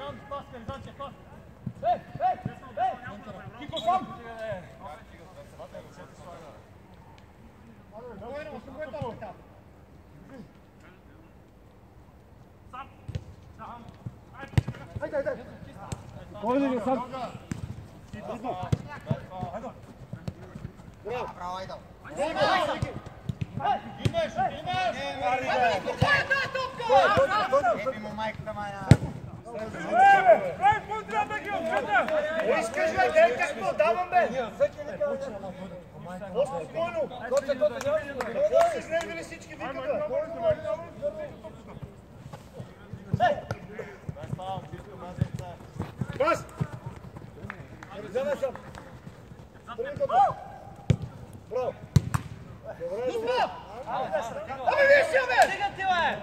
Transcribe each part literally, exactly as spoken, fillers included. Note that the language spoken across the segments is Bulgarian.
Bravo, ajde. Епимо майката Маja. Искаш бе, дей какво давам бе! По-спокойно! Коце, коце, няма се изнервили всички викат бе! Пас! Вземай съм! Тръгни като! Браво! Добре! Абе виж я бе! Стига ти бе!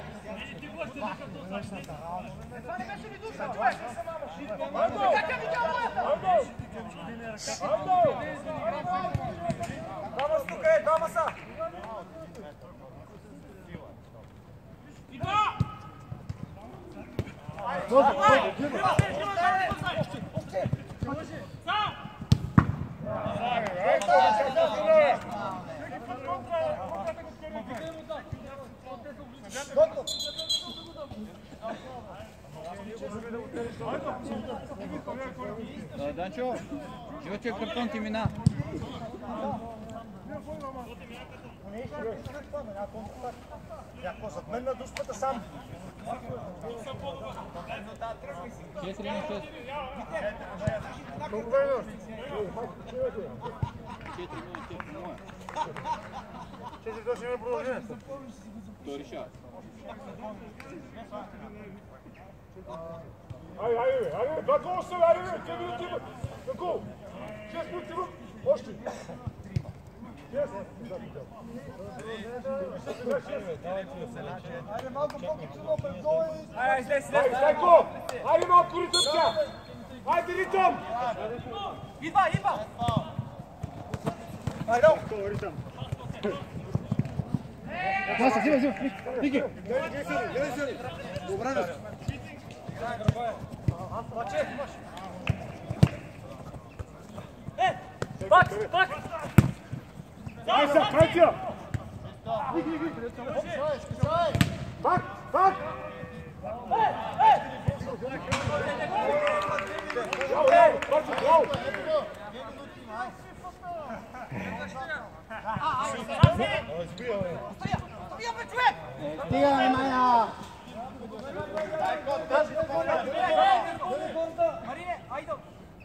Това не беше ли душа, човек? Как е видял моята? Дамас тук е, Дамаса! Идва! Данчо, животия картон ти мина. Яко зад мен на дуспата сам. шест на шест. Колко време? четири нула. четири точно има продължение. Той решава. Айде, айде, айде, два гола са, айде, две минути има. На гол. шест минути има. Още. Айде, малко по-качено пред гола и... Айде, излез, излез. Айде, Стайко! Айде, малко ритъмка! Айде, ритъм! Идва, идва! Айде! Ритъм. Маса, взимай, взимай. Ники! Гледай се, гледай се! Добре, да се. Е! Пак! Пак! Айса, Катя! Пак! Пак! Браво! Браво! Стига, Маja! Марине, айде!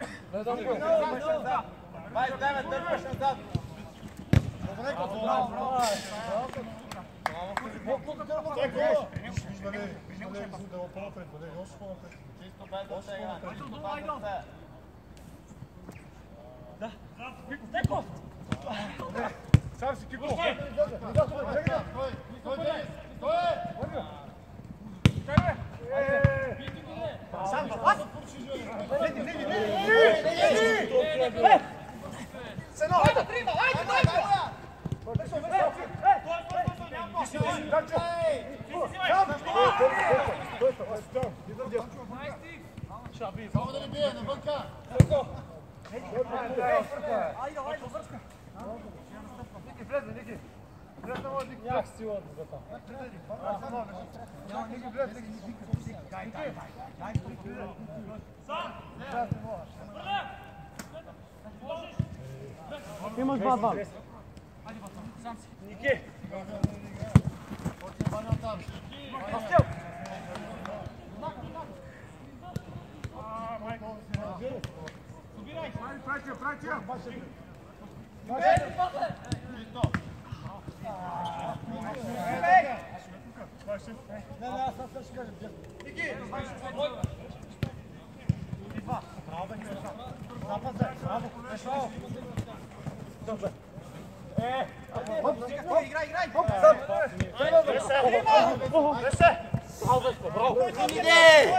Vai, дай, дърпаш назад! Добре, като браво, браво! Чисто без да сега. Да! Стеко! Сам си Кико! Сам, аз! Леги, леги, леги! Сено, айде! Айде, айде! Само да не бие, навънка! Айде, айде, върска! Ники, влезе, Ники! Влезе, може Ники! Нямах сила да там. Няма, Ники, влезе, Ники! Дай, дай, дай! Сам! Имаш два-два. Ники! Пастел! Собирай! Прача, прача! Не, не, аз съм ще кажа. Ники! Идва! Браво, бе, Запад, браво! Браво! Добре! Е! Играй, играй! Весе! Браво, Веско, браво! Иде!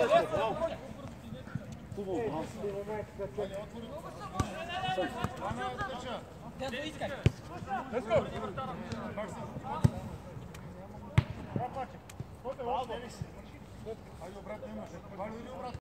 Хубаво, браво!